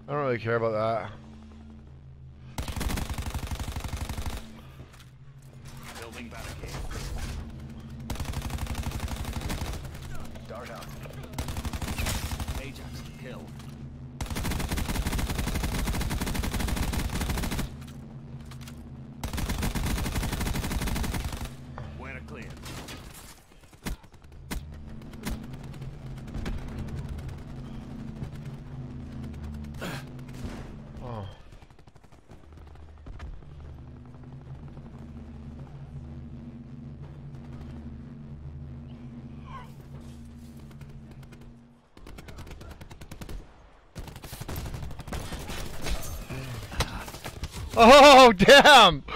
I don't really care about that. Building barricade. Dart out. Ajax kill. We're clear. Oh. Oh, damn!